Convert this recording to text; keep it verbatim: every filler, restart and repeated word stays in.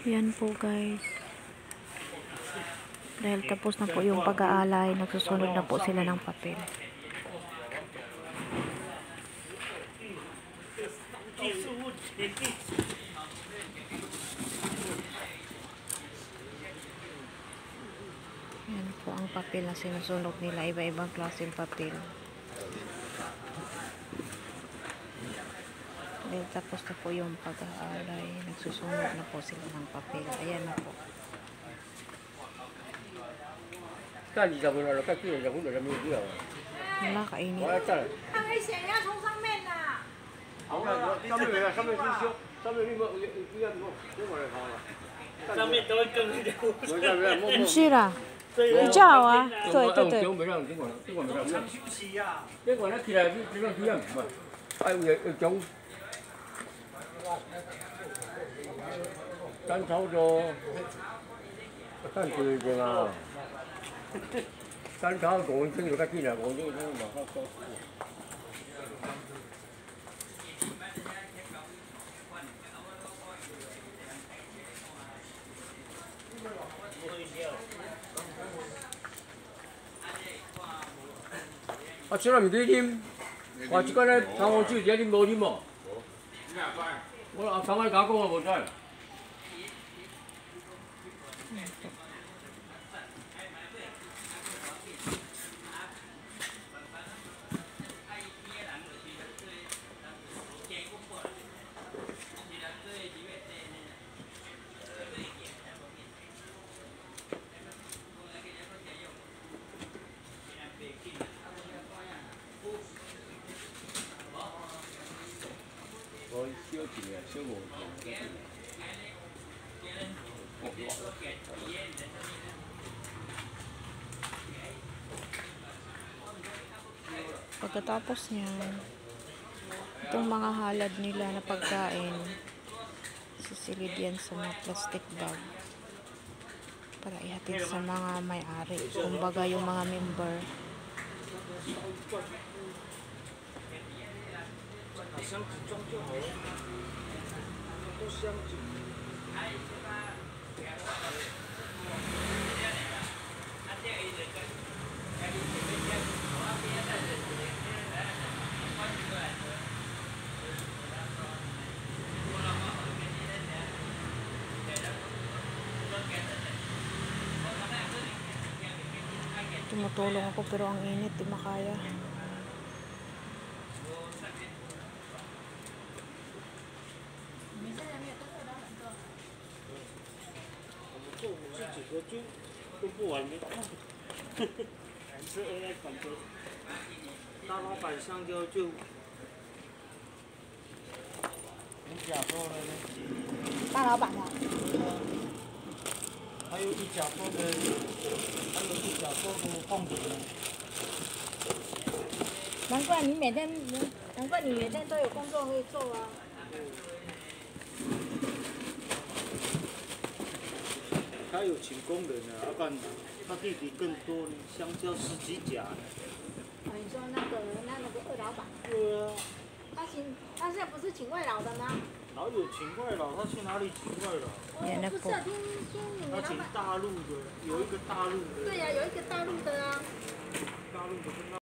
Yan po guys. Dahil tapos na po yung pag-aalay, nagsusunod na po sila ng papel. Yan po ang papel na sinusunog nila. Iba-ibang klaseng papel. Dahil tapos na po yung pag-aalay, nagsusunod na po sila ng papel. Ayan na po. 干二十分了，干几二十分了，没有必要。 Wala, kainit. 我来干。 它危险要从上面呐。 好，那上面没有，上面是修，上面你们不要弄，别过来好了。上面都会更一点。没事没事，摸摸。 是啦，比较好啊。对对对。 没让，别管了，别管了。别管了，起来你这个主要嘛，哎有有种。干炒着，干对的啦。 干炒五分钟就较紧啦，五分钟就马上收。啊，吃了唔对啉，我即间咧汤红酒，而家啉无啉无？我阿刚才甲我讲我无知。 我小一个，小五个。 Pagkatapos niyan, itong mga halad nila na pagkain, sisilid yan sa mga plastic bag para ihatid sa mga may-ari, kumbaga yung mga member. Tumutulong ako pero ang init, di makaya. Ba 大老板的。 还有一角做的，还有一角做的凤饼呢。 难怪你每天，难怪你每天都有工作可以做啊。 他有请工人的，要不然他弟弟更多呢，香蕉十几甲呢。 哦，你说那个那那个二老板， 对啊， 他请他现在不是请外劳的吗？ 哪有请外劳？他去哪里请外劳？ 哦，不是啊，听听你们他请老板。 大陆的，有一个大陆的。 对呀、有一个大陆的啊。 大陆的跟他。